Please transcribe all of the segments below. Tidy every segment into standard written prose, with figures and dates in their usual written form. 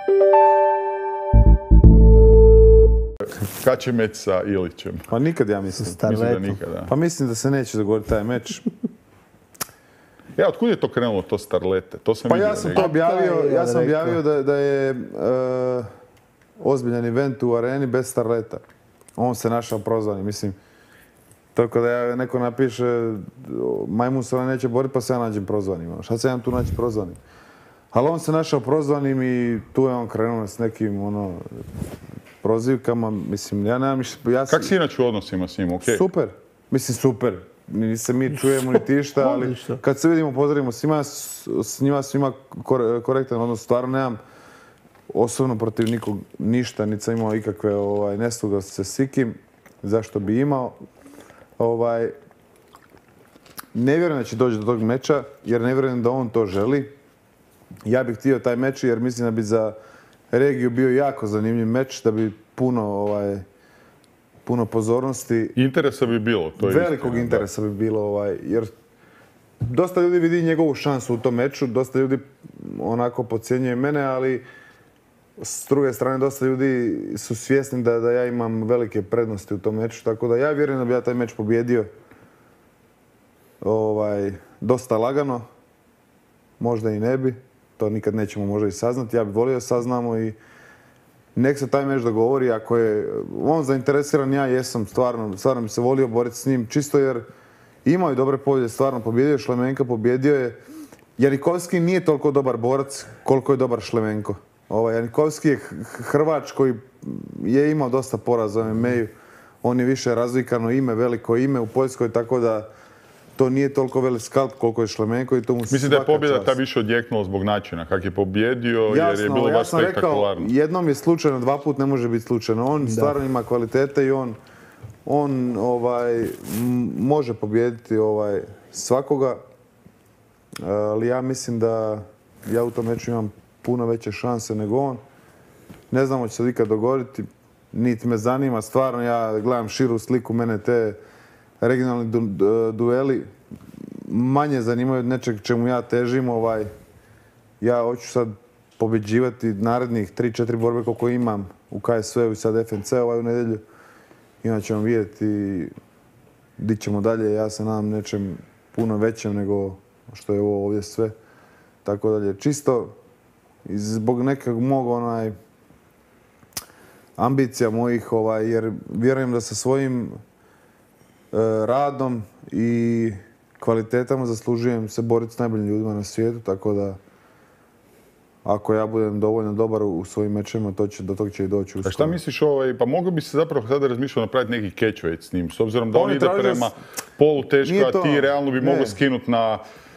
Kad će meč sa Ilićem? Pa nikad, ja mislim. Mislim da nikad, da. Pa mislim da se neće dogoditi taj meč. Ja, otkud je to krenulo, to Starlete? To sam Pa vidio ja sam negdje. to objavio, da je ozbiljan event u areni bez Starleta. On se našao prozvani, mislim. Tako da neko napiše Majmun se neće boriti pa se ja nađem prozvanim. Šta se ja tu naći prozvanim? Ali on se našao prozvanim i tu je on krenuo s nekim prozivkama. Mislim, ja nemam ništa... Kak si inače u odnosima s njim, okej? Super. Mislim, super. Mi čujemo niti išta, ali kad se vidimo, pozdravimo s njima svima korektan odnos. Stvarno nemam osobno protiv nikog ništa, niti sam imao ikakve neslagalice s ikim. Zašto bi imao? Ne vjerujem da će doći do tog meča, jer ne vjerujem da on to želi. Ja bih htio taj meč jer mislim da bi za regiju bio jako zanimljiv meč, da bi puno pozornosti. Interesa bi bilo, to je velikog interesa bi bilo, jer dosta ljudi vidi njegovu šansu u tom meču, dosta ljudi onako podcjenjuje mene, ali s druge strane dosta ljudi su svjesni da ja imam velike prednosti u tom meču, tako da ja vjerujem da bi ja taj meč pobjedio dosta lagano, možda i ne bi, to nikad nećemo možda i saznati, ja bih volio da saznamo i nek se taj meč dogovori, ako je on zainteresiran, ja jesam, stvarno bi se volio boriti s njim, čisto jer imao je dobre pobjede, stvarno pobjedio je Šlemenka, pobjedio je. Janikovski nije toliko dobar borac koliko je dobar Šlemenko. Janikovski je Hrvač koji je imao dosta poraza u MMA-u, on je više razvikano ime, veliko ime u Poljskoj, tako da to nije toliko velik skalp koliko je Šlemenko i to mu svaka čast. Mislim da je pobjeda ta više odjeknula zbog načina kak je pobjedio, jer je bilo baš spektakularno. Rekao, jednom je slučajno, dva put ne može biti slučajno. On stvarno ima kvalitete i on može pobijediti svakoga, ali ja mislim da ja u tom meču imam puno veće šanse nego on. Ne znam hoće se ikad dogoditi, niti me zanima, stvarno ja gledam širu sliku, mene te regionalni dueli manje zanimaju od nečeg čemu ja težim. Ja hoću sad pobjeđivati narednih 3-4 borbe koliko imam u KSV-u i sad FNC u nedjelju. I onda ćemo vidjeti di ćemo dalje. Ja se nadam nečem puno većem nego što je ovo ovdje sve. Tako dalje. Čisto zbog nekog mog ambicija mojih, jer vjerujem da sa svojim radom i kvalitetama zaslužujem se boriti s najboljim ljudima na svijetu, tako da ako ja budem dovoljno dobar u svojim mečima, do tog će i doći uskoro. A šta misliš, pa mogao bi se zapravo sada razmišljati napraviti neki catchweight s njim, s obzirom da on ide prema poluteško, a ti realno bi mogao skinuti na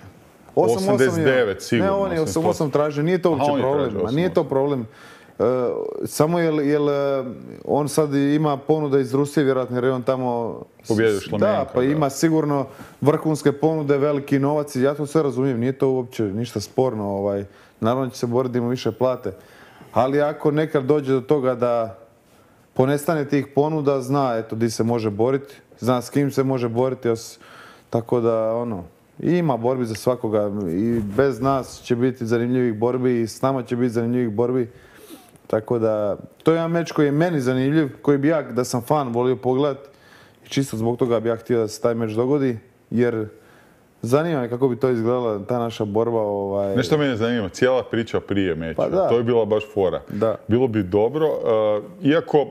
89 sigurno. Ne, on je 88 tražio, nije to uopće problem. Nije to problem. Samo jer on sad ima ponude iz Rusije, vjerojatno, jer je on tamo... Pobjedio Šlemenka. Da, pa ima sigurno vrhunske ponude, veliki novac i ja to sve razumijem, nije to uopće ništa sporno. Naravno će se boriti da ima više plate. Ali ako nekad dođe do toga da ponestane tih ponuda, zna di se može boriti, zna s kim se može boriti, tako da ima borbi za svakoga i bez nas će biti zanimljivih borbi i s nama će biti zanimljivih borbi. Tako da, to je jedan meč koji je meni zanimljiv, koji bi ja, da sam fan, volio pogledati. I čisto zbog toga bi ja htio da se taj meč dogodi, jer zanima me kako bi to izgledala ta naša borba. Nešto mene zanima, cijela priča prije meča, Pa da. to je bila baš fora. Da. Bilo bi dobro, iako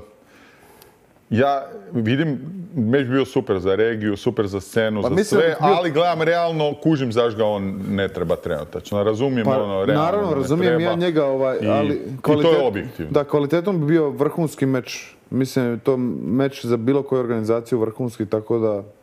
ja vidim, meč bio super za regiju, super za scenu, za sve, ali gledam realno, kužim zašto ga on ne treba trenutačno. Razumijem realno naravno, razumijem ja njega, ali i to je objektivno. Da, kvalitetom bi bio vrhunski meč. Mislim, to meč za bilo koju organizaciju vrhunski, tako da